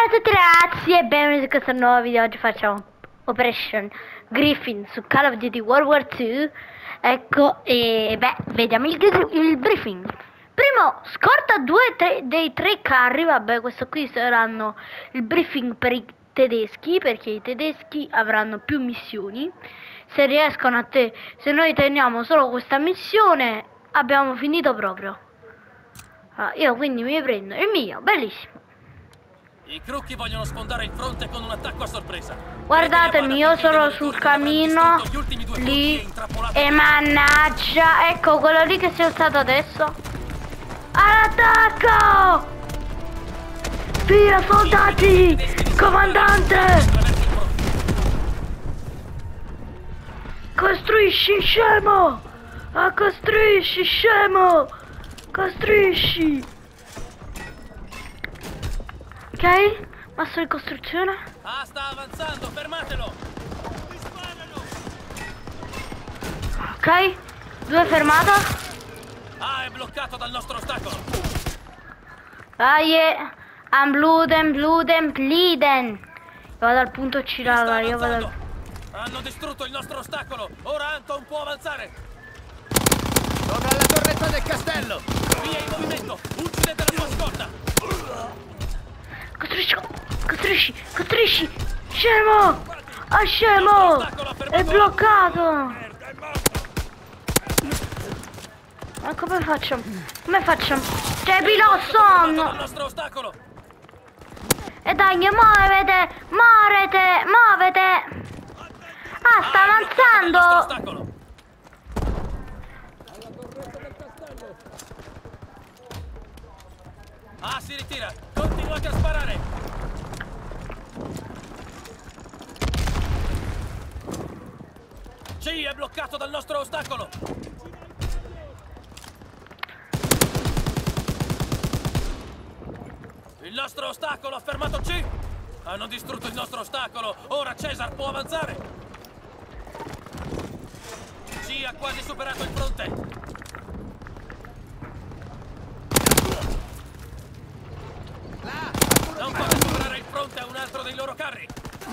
Ciao a tutti ragazzi e benvenuti in questo nuovo video. Oggi facciamo Operation Griffin su Call of Duty World War II. Ecco, e beh, vediamo il briefing. Primo, scorta dei tre carri. Vabbè, questo qui saranno il briefing per i tedeschi, perché i tedeschi avranno più missioni. Se riescono se noi teniamo solo questa missione, abbiamo finito proprio. Allora, io quindi mi prendo il mio, bellissimo. I crocchi vogliono sfondare il fronte con un attacco a sorpresa. Guardatemi, io sono sul camino lì e mannaggia, ecco quello lì che sia stato adesso. All'attacco! Via soldati! Comandante! Costruisci scemo! Ah, costruisci scemo! Costruisci! Ok, masso di costruzione. Ah, sta avanzando, fermatelo! Ok, 2 fermato. Ah, è bloccato dal nostro ostacolo. Dai, I'm bleeden. Io vado al punto C, raga, io vado al... Hanno distrutto il nostro ostacolo. Ora Anton può avanzare. Sono alla torretta del castello. Via in movimento, uccidete la sua scorta. Costruisci, scemo! Ah, scemo! È bloccato! Ma come faccio? Devi lo Il sonno! nostro ostacolo. E dai, muovete! Ah, sta avanzando! Ostacolo. Ah, si ritira. Continuate a sparare. C è bloccato dal nostro ostacolo. Il nostro ostacolo ha fermato C. Hanno distrutto il nostro ostacolo. Ora Cesar può avanzare. C ha quasi superato il fronte. Non fate superare il fronte a un altro dei loro carri.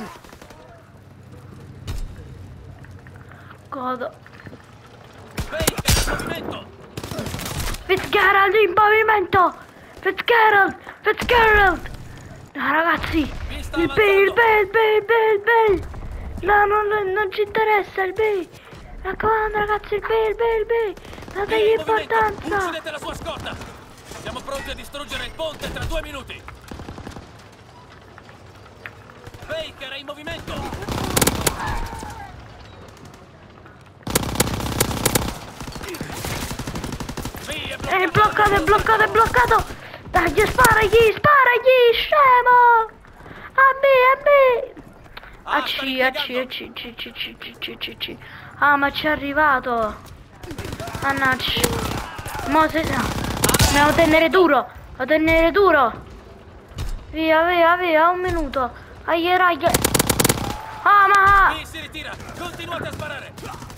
Godo. Baker in movimento. Fitzgerald in movimento! Fitzgerald! No, ragazzi! Il B! No, non ci interessa il B! Raccomando ragazzi, il B! Dategli importanza! Uccidete la sua scorta! Siamo pronti a distruggere il ponte tra 2 minuti! Baker è in movimento! È bloccato! Dai, sparagli, scemo! A B! A C. Ah, ma ci è arrivato! Mannaggia! Mo se no! Devo tenere duro! Via, 1 minuto! Raglie! Ah, ma! Si ritira! Continuate a sparare!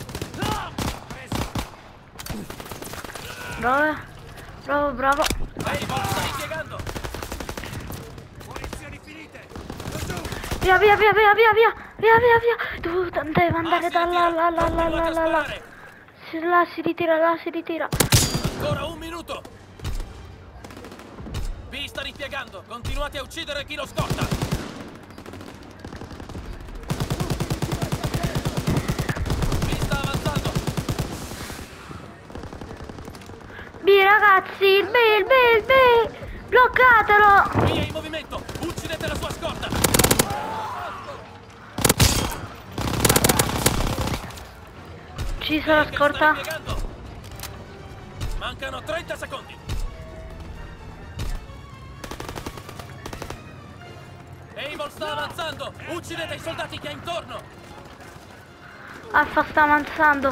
Bravo! Ehi, voi stai piegando! Munizioni finite! Via! Deve andare da là. Là si ritira. Ancora 1 minuto! B sta ripiegando! Continuate a uccidere chi lo scorta! B sta avanzando! B, ragazzi, il B! Bloccatelo! B è in movimento! Uccidete la sua scorta! Ci sono scorta. Mancano 30 secondi. Abel sta avanzando. Uccidete i soldati che ha intorno. Alfa sta avanzando.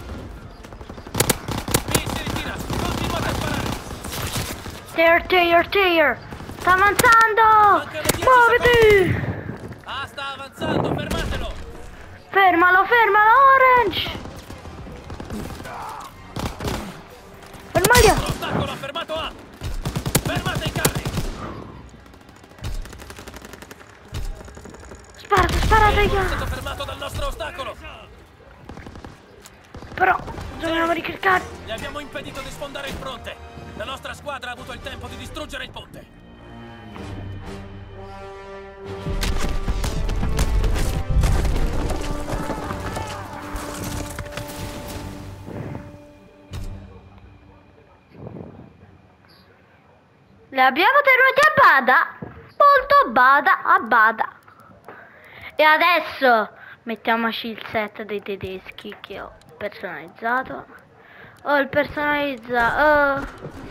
B si ritira. Continuate a sparare. Tear. Sta avanzando. Muoviti. Ah, sta avanzando. Fermatelo. Fermalo, Orange. Fermaglia. L'ostacolo ha fermato A. Fermate i carri. sparato È io. stato fermato dal nostro ostacolo. Però dobbiamo ricaricare. Gli abbiamo impedito di sfondare il fronte. La nostra squadra ha avuto il tempo di distruggere il ponte. Le abbiamo tenuti a bada, molto a bada. E adesso mettiamoci il set dei tedeschi che ho personalizzato. Ho il personalizzato.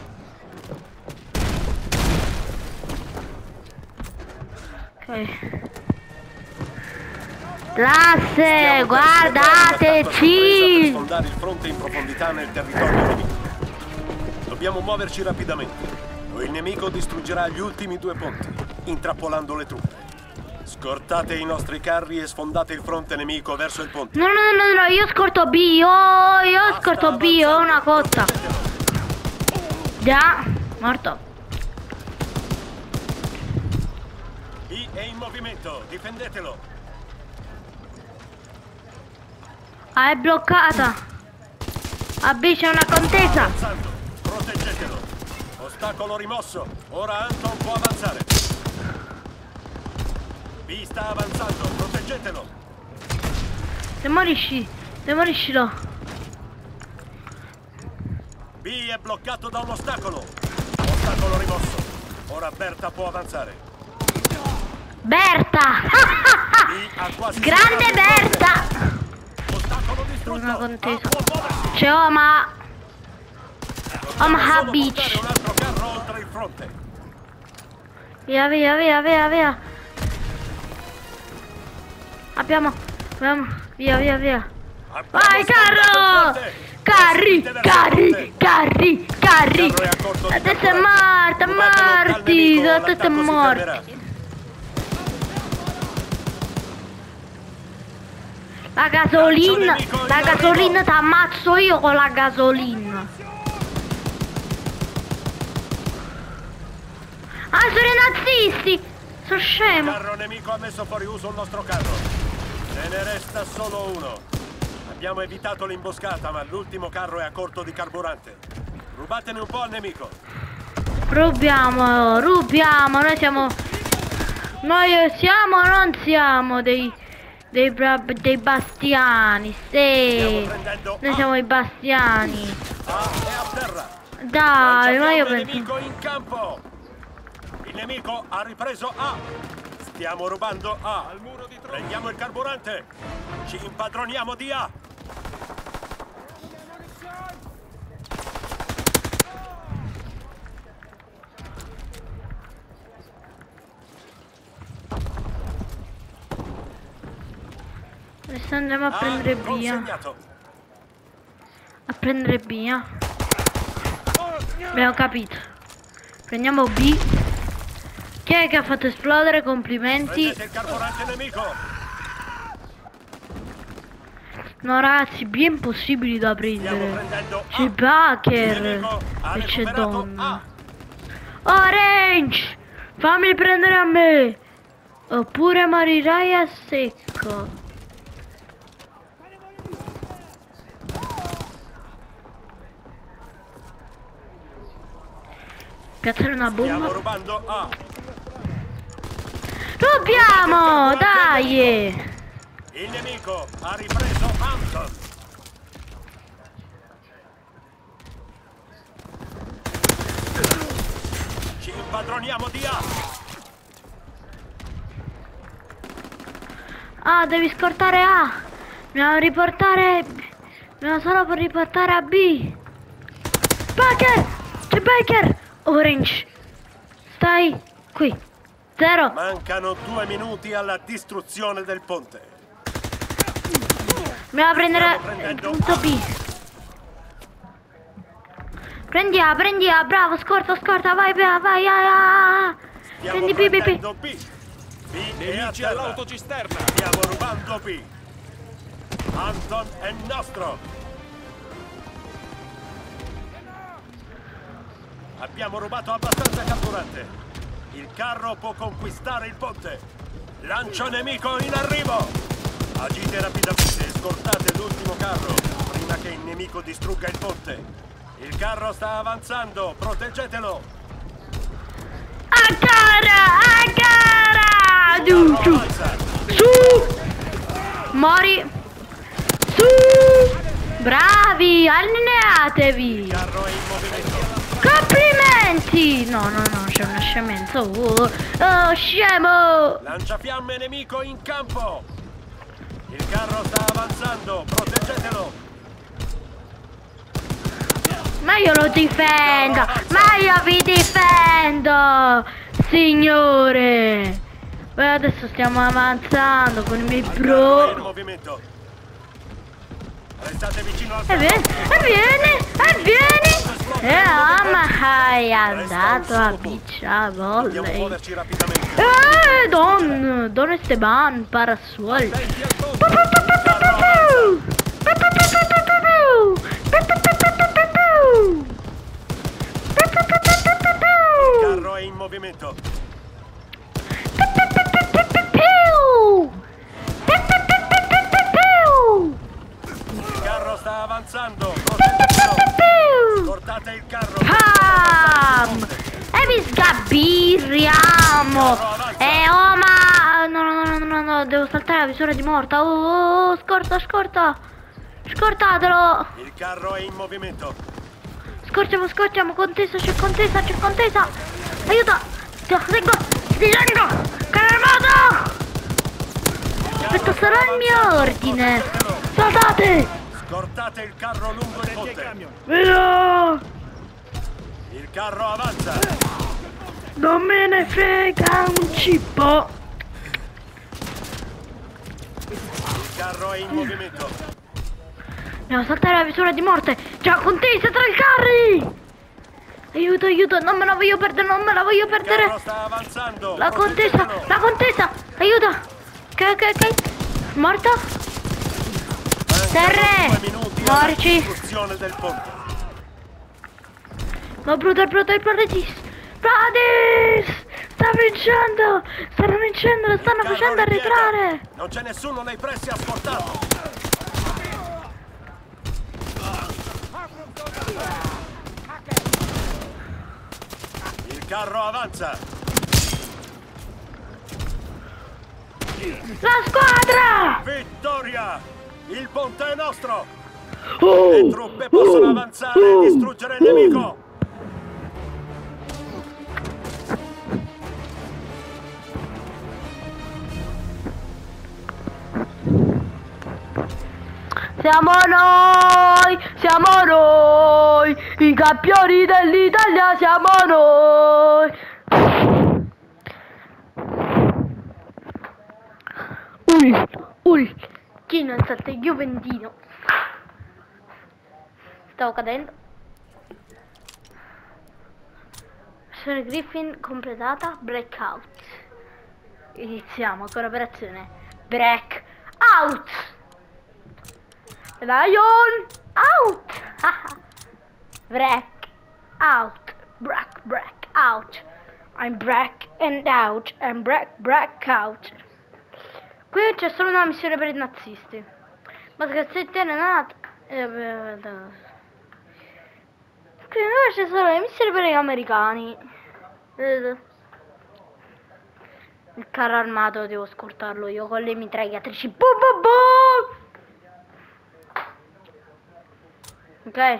Ok. Classe, guardateci! Per sfondare il fronte in profondità nel territorio nemico. Dobbiamo muoverci rapidamente, o il nemico distruggerà gli ultimi 2 ponti, intrappolando le truppe. Scortate i nostri carri e sfondate il fronte nemico verso il ponte. No, io scorto B, io scorto B, ho una cotta. Già, morto. B è in movimento, difendetelo. Ah, è bloccata. A B c'è una contesa. Avanzando, proteggetelo. Ostacolo rimosso, ora Anton può avanzare. B sta avanzando, proteggetelo. Demoliscilo. B è bloccato da un ostacolo. Ostacolo rimosso. Ora Berta può avanzare. Berta! B ha quasi Grande superato il fronte. Berta! Ostacolo distrutto. Una contesa. Ah, può muoversi. C'è Oma Dobbiamo solo Beach. portare un altro carro oltre il fronte. Via. Abbiamo. Via. Abbiamo Vai sfondato il carro! fronte. Carri! Il carro è a corto di Adesso è carburante. morti, Rubatelo dal nemico, adesso è l'attacco si morti. fermerà. La gasolina ti ammazzo io con la gasolina. Ah, sono i nazisti! Sono Il scemo! carro nemico ha messo fuori uso il nostro carro. Ce ne resta solo uno. Abbiamo evitato l'imboscata, ma l'ultimo carro è a corto di carburante. Rubatene un po' al nemico. Rubiamo, non siamo dei bastiani, sì. Noi siamo i bastiani. A è a terra. Dai, ma io Lanciafiamme penso. nemico in campo. Il nemico ha ripreso A. Stiamo rubando A. Prendiamo il carburante. Ci impadroniamo di A. Adesso andiamo a prendere B. Consegnato. A prendere B. Abbiamo capito. Prendiamo B. Chi è che ha fatto esplodere? Complimenti. Prendete il carburante nemico. No ragazzi, B è impossibili da Stiamo prendere. prendendo A. C'è Baker Il nemico ha e c'è recuperato Donna. A. Orange! Fammi prendere a me! Oppure morirai a secco. Piazzare una Stiamo bomba. rubando A. Rubiamo! Dai! Il nemico ha ripreso Anton. Ci impadroniamo di A. Ah, devi scortare A. Dobbiamo riportare. Dobbiamo solo per riportare a B. Baker! C'è Baker! Orange! Stai qui. 0. Mancano 2 minuti alla distruzione del ponte. Dobbiamo prendere Stiamo il prendendo punto B. Prendi A, bravo, scorta, vai, vai, Stiamo prendi B. prendendo B. B è a Nemici terra. all'autocisterna. Stiamo rubando B. Anton è nostro. Abbiamo rubato abbastanza carburante. Il carro può conquistare il ponte. Lancio nemico in arrivo! Agite rapidamente e scortate l'ultimo carro prima che il nemico distrugga il ponte. Il carro sta avanzando, proteggetelo! A cara! Il carro avanza. Su! Mori! Su! Bravi! Allineatevi! Il carro è in movimento. Complimenti! No, c'è una scemenza. Oh, scemo! Lanciafiamme nemico in campo! Il carro sta avanzando, proteggetelo! Ma io lo difendo! Ma io vi difendo! Signore! Beh, adesso stiamo avanzando con i miei Il carro è in bro. movimento. Restate vicino al E carro. vieni! Ma hai andato a piccia Dobbiamo volley. muoverci rapidamente. Don Esteban, parasol. Attenti al ponte. Il carro avanza. Il carro è in movimento. Il carro sta avanzando, proteggetelo! Scortate il carro! Pam! E vi sgabbirriamo! Oh ma... No, devo saltare la visura di morta! Oh, scorta! Scortatelo! Il carro è in movimento. Scocciamo, contesa, c'è contesa! Aiuto! Ti tengo! Caramato! Questo sarà il mio ordine! Saltate! Scortate il carro lungo il ponte. Via! Il carro avanza. Non me ne frega un cippo! Il carro è in movimento. Devo saltare la visura di morte! C'è contesa tra i carri! Aiuto, non me la voglio perdere! Il carro sta avanzando. La contesa! Aiuto! Ok. Morto? Terre! 2 minuti Morci! alla costruzione del ponte. Ma bruto il Pradis! Sta vincendo! Lo stanno Il carro facendo ripiega. arretrare! Non c'è nessuno nei pressi a scortarlo. Il carro avanza. La squadra! Vittoria! Il ponte è nostro! Le truppe possono avanzare e distruggere il nemico! Siamo noi, i campioni dell'Italia, siamo noi. Chi non sa te Juventino. Stavo cadendo. Missione Griffin completata, breakout. Iniziamo con l'operazione Breakout. Lion out. Break out. I'm break and out. Break out. Qui c'è solo una missione per i nazisti. Ma scherzetti è nata. Qui c'è solo le missioni per gli americani. Il carro armato devo scortarlo io con le mitragliatrici. Ok.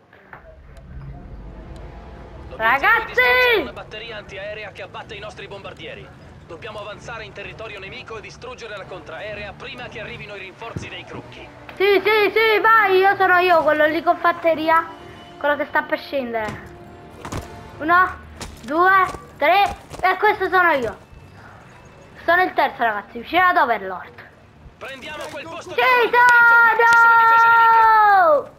Ragazzi! Una batteria antiaerea che abbatte i nostri bombardieri. Dobbiamo avanzare in territorio nemico e distruggere la contraerea prima che arrivino i rinforzi dei crocchi. Sì, vai, sono io, quello lì con fatteria. Quello che sta per scendere. 1, 2, 3 e questo sono io. Sono il terzo, ragazzi, vicino ad Overlord. Prendiamo quel posto. Ci che ci sono le difese nemiche. sono!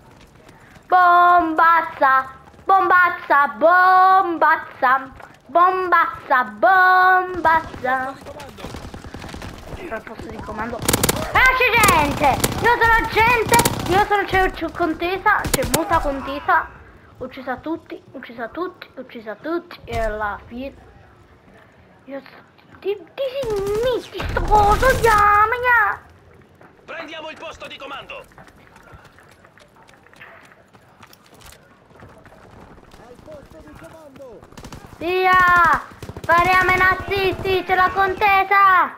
Bombazza! Al posto di comando. C'è gente! Io sono contesa, c'è molta contesa. Uccisa tutti. E alla fine. Io di cosa chiama? Prendiamo il posto di comando. Via! Spariamo ai nazisti, c'è la contesa!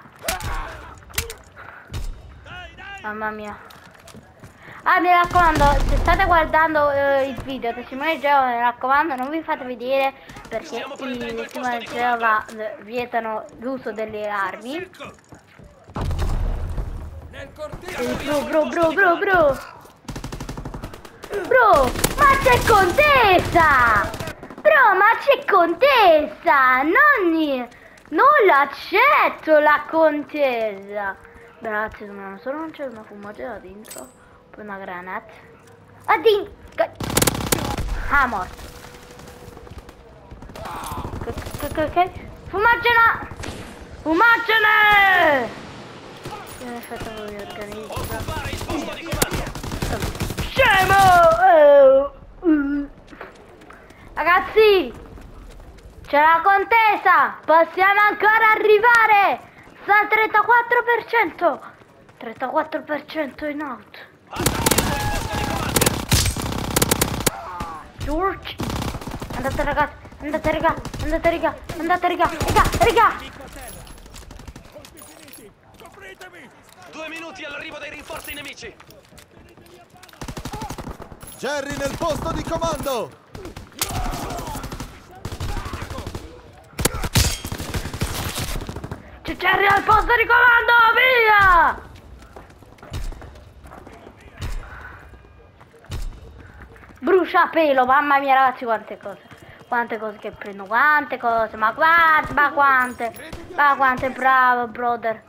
Mamma mia. Ah, mi raccomando, se state guardando il video testimone Geo, mi raccomando non vi fate vedere perché i testimoni Geo vietano l'uso delle armi. Bro, ma c'è contesa! Bro, ma c'è contesa! Non l'accetto la contesa! Grazie, solo non c'è una fumagera dentro. Poi una granata. Ah, morto. Ok. Fumagena! Fumagene! Aspetta, voglio organizzare. Occupare il posto di comando. Scemo! Ragazzi, c'è la contesa, possiamo ancora arrivare. Sta al 34% in out. George, andate ragazzi, andate raga. 2 minuti all'arrivo dei rinforzi nemici. Jerry nel posto di comando! C'è Jerry al posto di comando, via! Bruciapelo, mamma mia ragazzi, quante cose che prendo, quante cose, ma quante, bravo brother.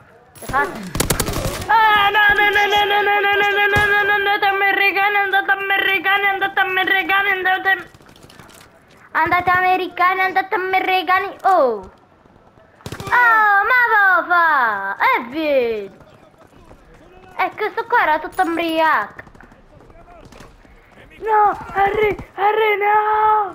Andate americani, oh, ma va, e vedi, e questo qua era tutto ambriaco. No, Harry, no!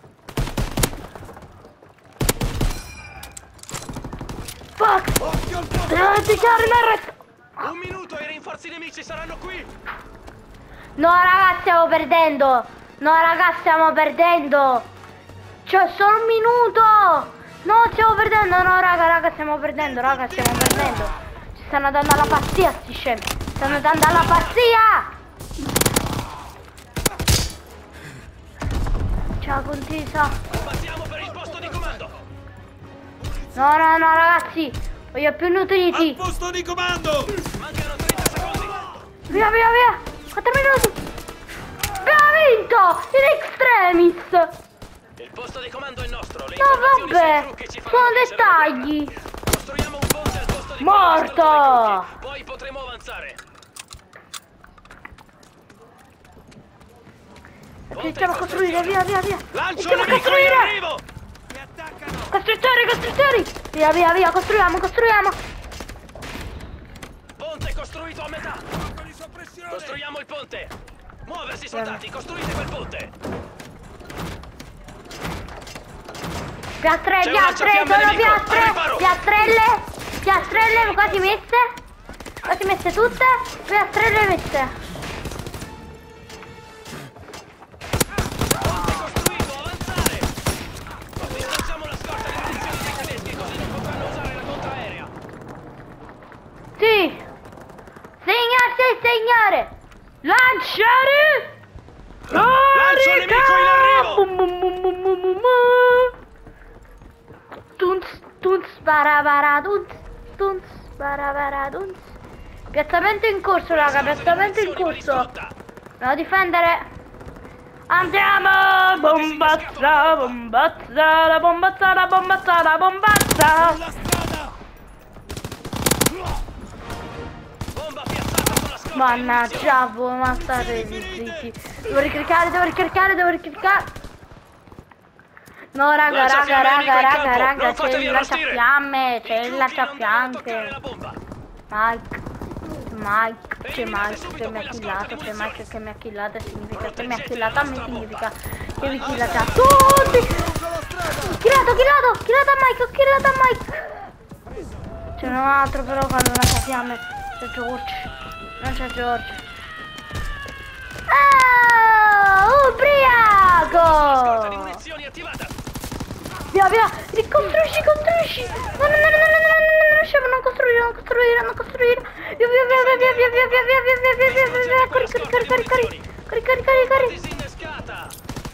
Fuck! Devo dichiarare l'arresto! 1 minuto e i rinforzi nemici saranno qui! No ragazzi, stiamo perdendo! C'è solo 1 minuto! No, stiamo perdendo! No raga, stiamo perdendo! Ci stanno dando alla pazzia sti scemi! Stanno dando alla pazzia! Ciao contesa! Passiamo per il posto di comando! No ragazzi! Voglio più nutriti! Al posto di comando! Mancano 30 secondi! Via! 4 minuti! Abbiamo vinto! In extremis! Il posto di comando è nostro! Le No informazioni sui vabbè! trucchi ci faranno Sono vincere dettagli! la guerra. Costruiamo un ponte al posto di Morto! comando! Poi potremo avanzare! Iniziamo a costruire, via! Lancio Iniziamo a nemico in costruire! arrivo! Costruttori! Via, costruiamo! Ponte costruito a metà! Costruiamo il ponte! Muoversi soldati, costruite quel ponte! Piastre, C'è un lanciafiamme nemico, al riparo! piastrelle quasi messe tutte, piastrelle messe. Ponte costruito, avanzare! Distruggiamo la scorta di munizioni dei tedeschi, così non potranno usare la contraerea! Sì! Signore! Lanciare! Lancio nemico in arrivo! Tunz, baravara, Piazzamento in corso, raga, piazzamento in corso. Devo difendere. Andiamo! Bombazza! Sulla strada! Bomba piazzata sulla scorta! Mannaggia, voi, ma state zitti. Devo ricaricare. No, raga, c'è il lanciafiamme, c'è il lanciafiamme. Mike, c'è Mike che mi ha killato, significa che mi ha killato, a me significa che mi killa già tutti. Killato a Mike, C'è un altro però quando lancia fiamme. C'è George. Non c'è George. Ah! Scorta di Ubriaco! munizioni attivata. Via, via! Ricostruisci, costruisci! No, no, no, no, no, no, no, no, lasciamo, non costruire, non costruire, non costruire! Via, via, via, via, via, via, via, via, via, via, via, via, via, via, corri, corri, corri, corri, corri, corri, corri, corri, corri! Disinnescata.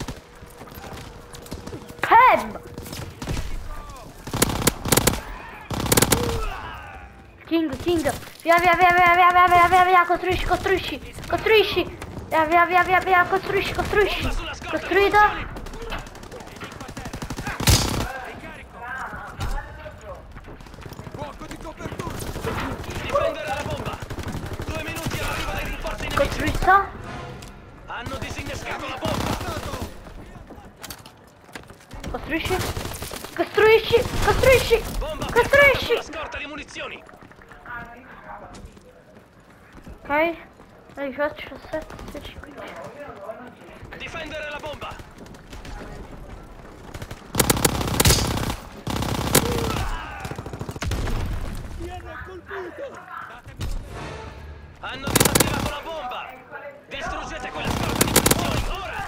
Pam! King, King! Via, via, via, via, via, via, via, via, via, costruisci, costruisci, costruisci! Via, via, via, via, via, costruisci, costruisci! Costruito! Difendere la bomba. 2 minuti all'arrivo dei rinforzi nemici. Costruito! Hanno disinnescato la bomba. Costruisci! Costruisci! Costruisci! Bomba Costruisci! sulla scorta di munizioni. Ok? 18, 17, 16, 15. Difendere la bomba. Hanno disattivato la bomba. Distruggete quella scorta di munizioni, ora!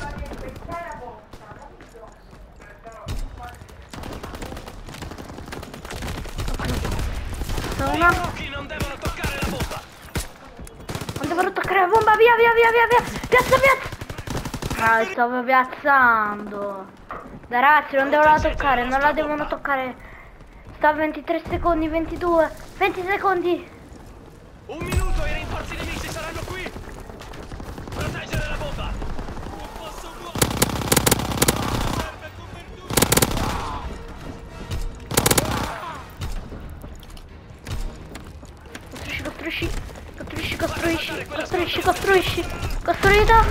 Sono I una. rookie non devono toccare la bomba. Non devo toccare la bomba, via, via, via, via, via! Piazza, piazza! Ah, stavo piazzando. Dai ragazzi, non devo la toccare, non la devono toccare. Sta a 23 secondi, 22, 20 secondi. 1 minuto e i rinforzi nemici saranno qui. Proteggere la bomba. Non posso serve copertura. Costruisci, costruisci, costruisci, costruisci, costruisci, costruisci. Costruito?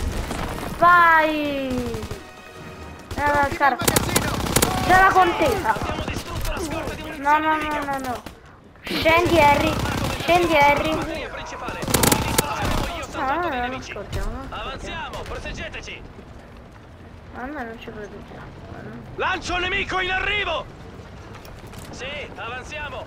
Vai! Cara. C'è la contesa. Abbiamo distrutto la scorta di munizioni No, no, nemica. no, no, no. Scendi Harry, scendi Harry. Batteria principale. Distruggeremo gli 88 dei Non nemici. ascoltiamo. Avanziamo, proteggeteci. Ma noi non ci proteggiamo. Lancio nemico in arrivo. Sì, avanziamo.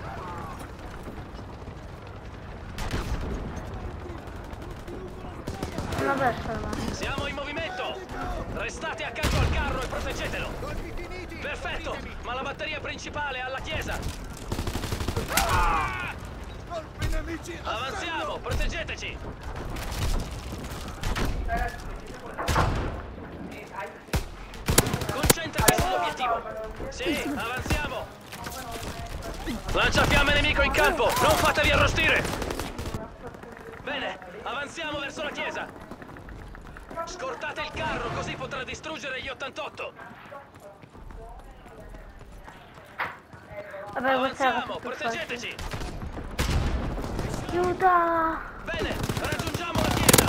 Una persona. Siamo in movimento. Restate accanto al carro e proteggetelo. Perfetto, ma la batteria principale è alla chiesa. Avanziamo, proteggeteci. Concentrati sull'obiettivo. Sì, avanziamo. Lanciafiamme nemico in campo, non fatevi arrostire. Bene, avanziamo verso la chiesa. Scortate il carro, così potrà distruggere gli 88. Vabbè, questa è la Avanziamo, cosa più proteggeteci. facile. Aiuta! Bene, raggiungiamo la chiesa.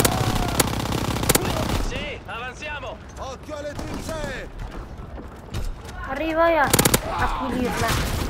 Sì, avanziamo. Occhio alle trincee! Arrivo io a pulirla.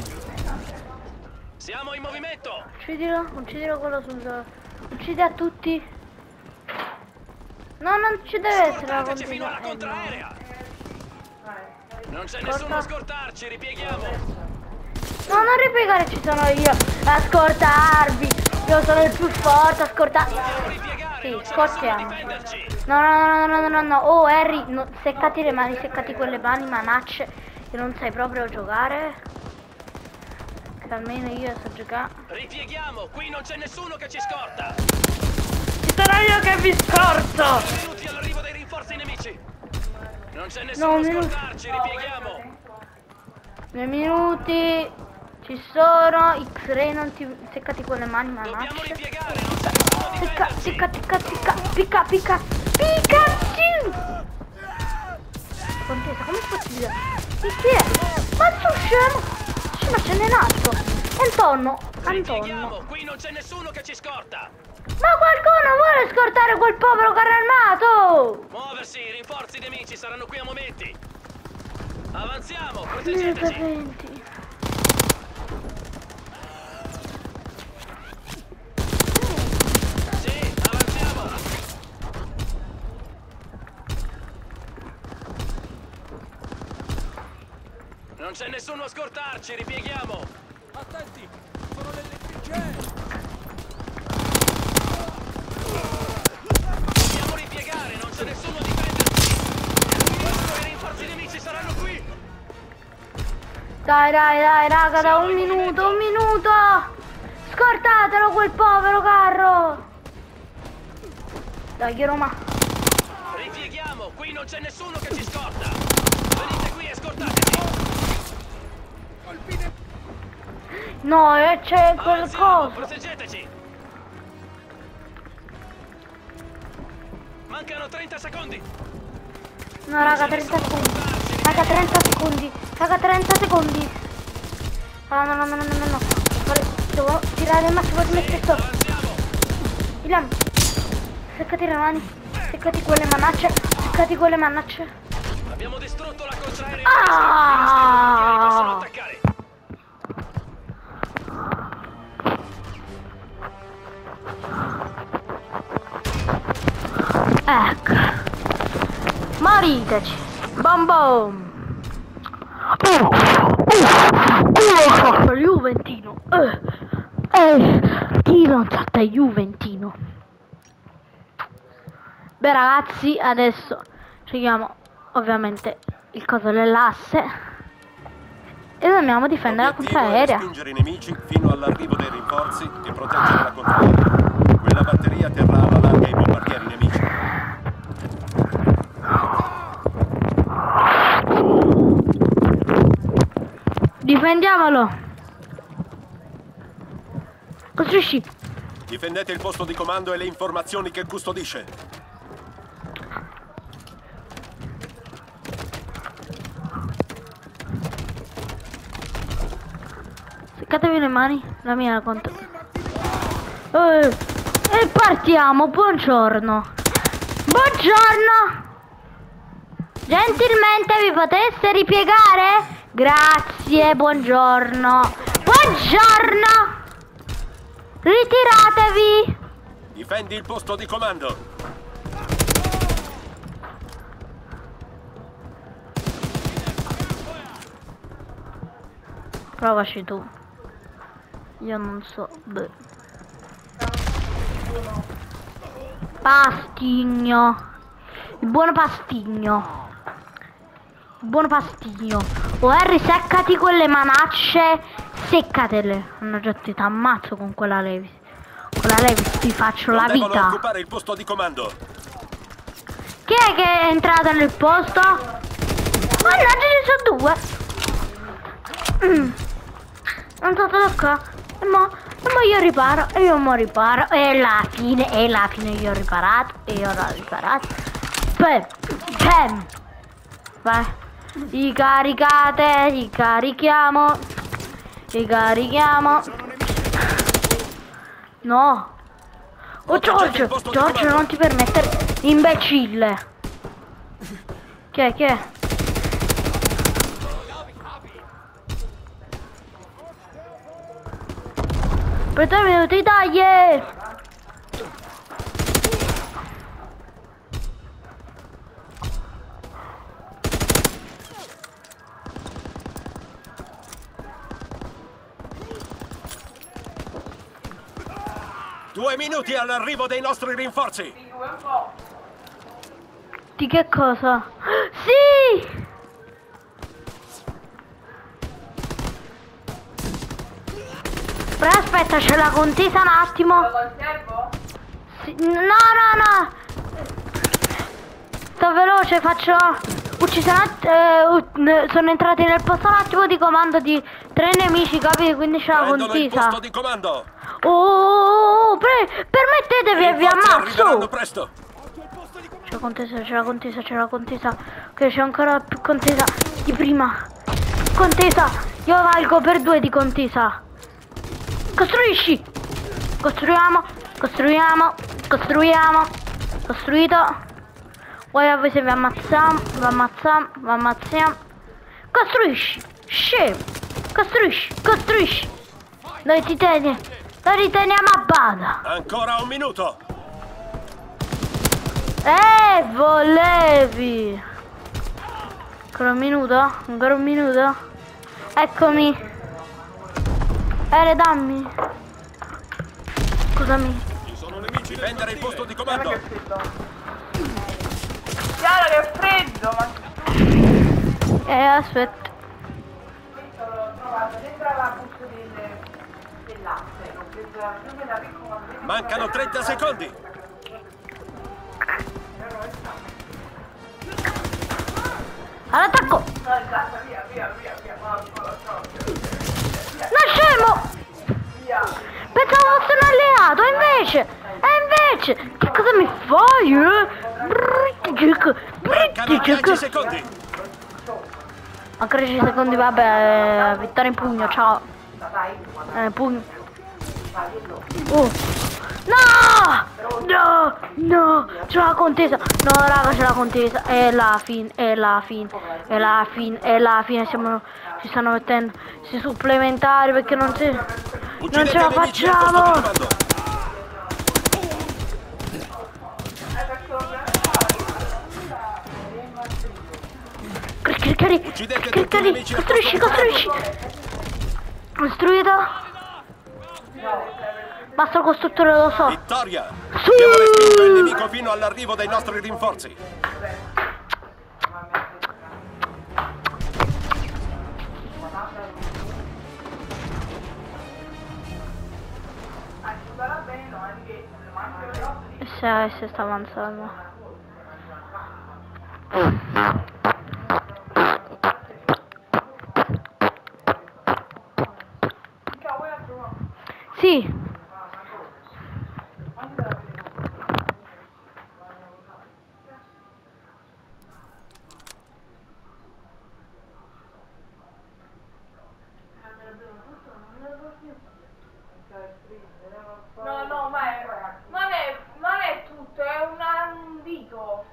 Siamo in movimento. Uccidilo, uccidilo quello sul... Uccidi a tutti. No, non ci deve essere la Scortateci fino alla contesa. contraerea. Non c'è nessuno a scortarci, ripieghiamo. No, non ripiegare, ci sono io a scortarvi. Io sono il più forte a scortare. Dobbiamo ripiegare, Sì, non c'è nessuno a scortiamo. difenderci. No, no, no, no, no, no, no. Oh, Harry, no, seccati le mani, seccati quelle mani, manacce, che non sai proprio giocare. Che almeno io so giocare. Ripieghiamo, qui non c'è nessuno che ci scorta. Ci sono io che vi scorto! 2 minuti all'arrivo dei rinforzi nemici. Non c'è nessuno a scortarci, ripieghiamo. 2 minuti. Ci sono. X-ray, non ti seccati con le mani, Dobbiamo manacce. ripiegare, non c'è nessuno a Picca, difenderci. picca, picca, picca, picca, picca, Pikachu! Contesa, come è possibile? Chi è? Ma tu scemo! Sì, ma ce n'è un altro! Antonno! Ripieghiamo, Antonno! qui non c'è nessuno che ci scorta. Ma qualcuno vuole scortare quel povero carro armato! Muoversi, i rinforzi nemici saranno qui a momenti. Avanziamo, Minuto proteggeteci. 20. Sì, avanziamo. Non c'è nessuno a scortarci, ripieghiamo. Attenti! Dobbiamo ripiegare, non c'è nessuno a difenderci. I rinforzi nemici saranno qui. Dai, raga, da un minuto. Scortatelo quel povero carro. Dai, Roma. Ripieghiamo, qui non c'è nessuno che ci scorta. Venite qui e scortatemi. No, c'è quel Avanziamo, coso. proteggeteci. Mancano 30 secondi. No, raga, 30 secondi. Raga, 30 secondi. Ah, no. Devo tirare il massimo di me stesso. Avanziamo. Ilan, seccati le mani. Seccati quelle manacce. Abbiamo distrutto la contraerea. Ah! I possono attaccare. Ecco. Moriteci. Bom bom. Juventino. Chi non sa te Juventino? Beh ragazzi, adesso scegliamo ovviamente il coso dell'asse e dobbiamo difendere la L'obiettivo è contraerea. respingere i nemici fino all'arrivo dei rinforzi e proteggere la contraerea. Quella batteria terrà alla larga i bombardieri nemici. Difendiamolo. Costruisci. Difendete il posto di comando e le informazioni che custodisce. Seccatevi le mani, la mia la conto. E partiamo, buongiorno. Gentilmente vi poteste ripiegare? Grazie, buongiorno. Ritiratevi. Difendi il posto di comando. Provaci tu. Io non so. Beh. Pastigno. Il buono pastigno. O Harry, seccati quelle manacce. Seccatele. Mannaggia, ti ammazzo con quella Levis. Con la Levis ti faccio la Devono vita. occupare il posto di comando. Chi è che è entrata nel posto? Mannaggia, ci sono due. Non so qua. E mo io riparo. E io mo riparo. E alla fine io ho riparato. E ora ho riparato. Vai. Li carichiamo. No. Oh Giorgio, non ti permettere, imbecille. Chi è? Per 3 minuti, dai! Due minuti all'arrivo dei nostri rinforzi. Di che cosa? Sì! Però aspetta, c'è la contesa un attimo. Sì, no. Sto veloce, faccio... sono entrati nel posto un attimo di comando di 3 nemici, capiti? Quindi c'è la Prendono il contesa. posto di comando. Permettetevi e vi Arriveranno ammazzo. presto. C'è la contesa. Ok, c'è ancora più contesa di prima. Contesa, io valgo per 2 di contesa. Costruisci. Costruiamo. Costruito. Poi a voi se vi ammazziamo. Costruisci. Scemo. Costruisci. Noi riteniamo a bada. Ancora un minuto. Volevi. Ancora un minuto? Eccomi. Dammi. Scusami. Ci sono nemici. Difendere il posto di comando. Chiaro che è freddo, ma Aspetta. l'ho trovato dentro la busta del latte, l'ho presa proprio da piccola. Mancano 30 secondi. All'attacco. Via. No, scemo! Pensavo fosse un alleato, e invece, che cosa mi fai, Mancano 10 secondi. Ancora 10 secondi, vabbè, vittoria in pugno, ciao. Pugno. Oh. No, c'è la contesa. No, raga, c'è la contesa. È la fine. Ci stanno mettendo i supplementari perché non ce la facciamo. Cari, costruisci. Costruito. Basta il costruttore, lo so. Vittoria! Sì! Abbiamo respinto il nemico fino all'arrivo dei nostri rinforzi. Si sta avanzando. Sì. No, non è tutto, è un dito.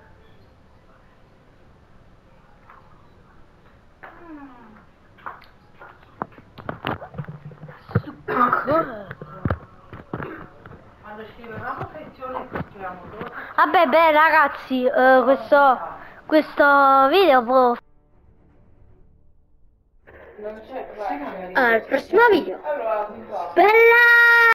Quando scrive una confezione scriviamo dove. Vabbè, beh, ragazzi, questo video può... Non c'è, Al prossimo video. allora, Bella!